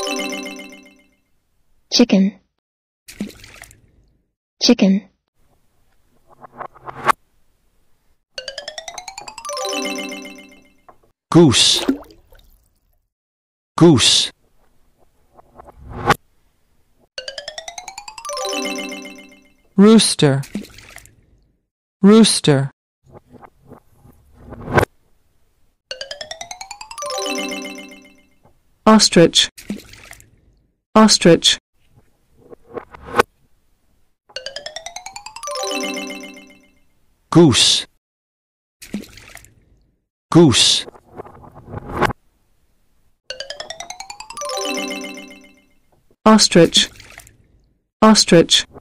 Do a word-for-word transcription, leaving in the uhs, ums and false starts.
chicken, chicken. Goose, goose. Rooster, rooster. Ostrich, ostrich. Goose, goose. Ostrich, ostrich.